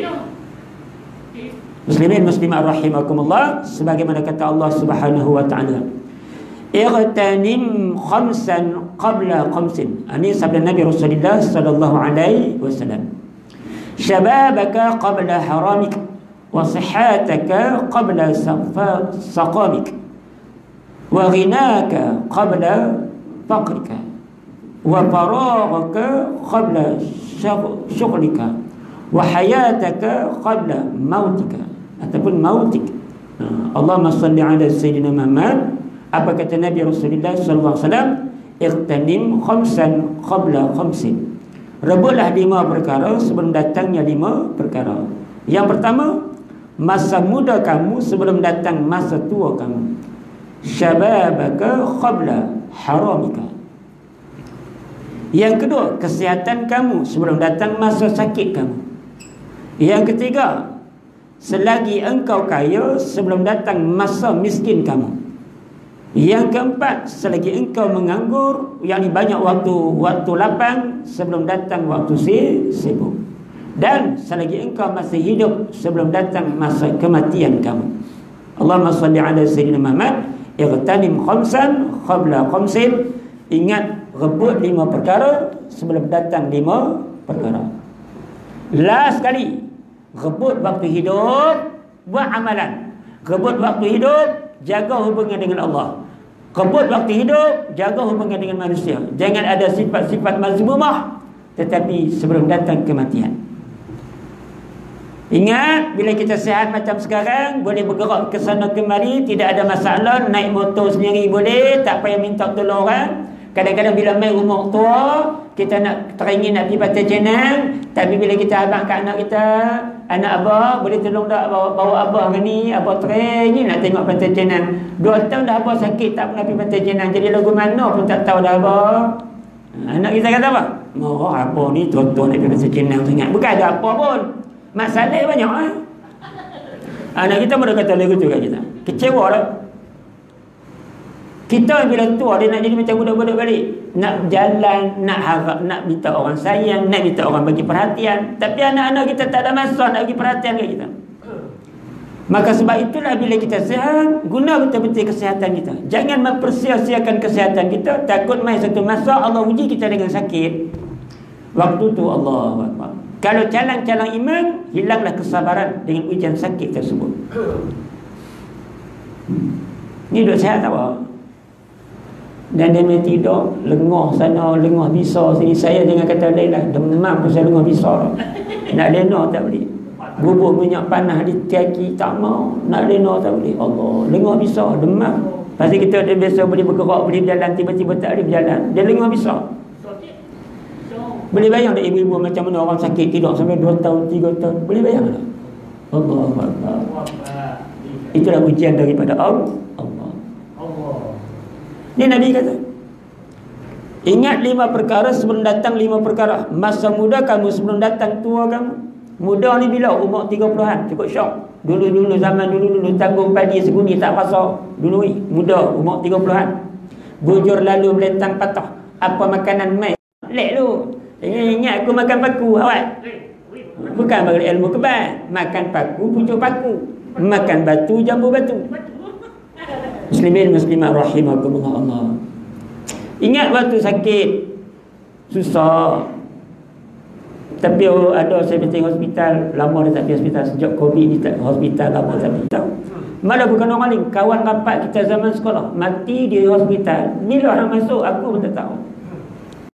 Muslimin muslimat rahimakumullah, sebagaimana kata Allah Subhanahu wa taala, "Ightanim khamsan qabla khamsin." Ini sabda Nabi Rasulullah sallallahu alaihi wasallam. Syababaka qabla haramik, wa sihataka qabla saqamik, wa ghinaka qabla faqrika, wa faraghaka qabla syughlika, wa hayataka qabla mautika, ataupun mautik. Allahumma salli ala sayyidina Muhammad. Apa kata Nabi Rasulullah sallallahu alaihi wasallam? Ightanim khamsan qabla khamsin. Rebutlah 5 perkara sebelum datangnya 5 perkara. Yang pertama, masa muda kamu sebelum datang masa tua kamu. Syababaka qabla haramika. Yang kedua, kesihatan kamu sebelum datang masa sakit kamu. Yang ketiga, selagi engkau kaya sebelum datang masa miskin kamu. Yang keempat, selagi engkau menganggur, yakni banyak waktu lapang sebelum datang waktu sibuk. Dan selagi engkau masih hidup sebelum datang masa kematian kamu. Allahumma salli ala sayyidina Muhammad. Ightanim khamsan qabla khamsin. Ingat, rebut 5 perkara sebelum datang 5 perkara. Last sekali, rebut waktu hidup, buat amalan. Rebut waktu hidup, jaga hubungan dengan Allah. Rebut waktu hidup, jaga hubungan dengan manusia. Jangan ada sifat-sifat mazmumah, tetapi sebelum datang kematian. Ingat, bila kita sihat macam sekarang, boleh bergerak ke sana kemari, tidak ada masalah, naik motor sendiri boleh, tak payah minta tolong orang. Kadang-kadang bila main rumah tua, kita nak teringin nak pergi Pantai Jenang, tapi bila kita abang kat anak kita, anak abah, boleh tolong tak bawa abah ke ni, abah teringin nak tengok Pantai Jenang. 2 tahun dah abah sakit, tak pernah pergi Pantai Jenang, jadi lagu mana pun tak tahu dah abah. Anak kita kata apa? Oh, abah ni tua-tua nak pergi Pantai Jenang sangat. Bukan ada apa pun, masalah banyak. Anak kita pun dah kata lagu tu kat kita. Kecewa dah. Kita bila tua, dia nak jadi macam budak-budak balik. Nak jalan, nak harap, nak minta orang sayang, nak minta orang bagi perhatian. Tapi anak-anak kita tak ada masa nak bagi perhatian kat kita. Maka sebab itulah bila kita sihat, guna betul-betul kesihatan kita. Jangan mempersia-siakan kesihatan kita. Takut main satu masa Allah uji kita dengan sakit. Waktu tu Allahu Akbar. Kalau calang-calang iman, hilanglah kesabaran dengan ujian sakit tersebut. Ni duduk sihat apa? Dan dia main tidur, lengah sana, lengah bisa sini. Saya jangan kata lain lah, demam pun saya lengah bisa. Nak lena tak boleh. Bubur minyak panas di kaki tak mau. Nak lena tak boleh. Allah, lengah bisa, demam. Pasti kita dia biasa boleh bergerak, boleh berjalan, tiba-tiba tak boleh berjalan. Dia lengah bisa. Boleh bayang tak ibu-ibu macam mana orang sakit tidur sampai 2 tahun, 3 tahun? Boleh bayang tak? Allah. Itulah ujian daripada Allah. Ni Nabi kata, ingat 5 perkara sebelum datang 5 perkara. Masa muda kamu sebelum datang tua kamu. Muda ni bila? Umur 30-an. Cukup syok. Dulu-dulu, zaman dulu-dulu, tanggung padi seguni tak rasa. Dulu muda, umur 30-an. Bujur lalu melentang patah. Apa makanan mai? Lek lu. Ingat aku makan paku awak. Bukan bagi ilmu kebal. Makan paku, pucuk paku. Makan batu, jambu batu. Muslimin muslimat rahimakumullah Allah. Ingat waktu sakit, susah. Tapi ada saya pergi hospital, lama dah tak pergi hospital. Sejak Covid ni tak hospital, lama tak pergi. Tahu. Malah bukan orang lain, kawan rapat kita zaman sekolah mati di hospital. Ni lah orang masuk, aku pun tak tahu.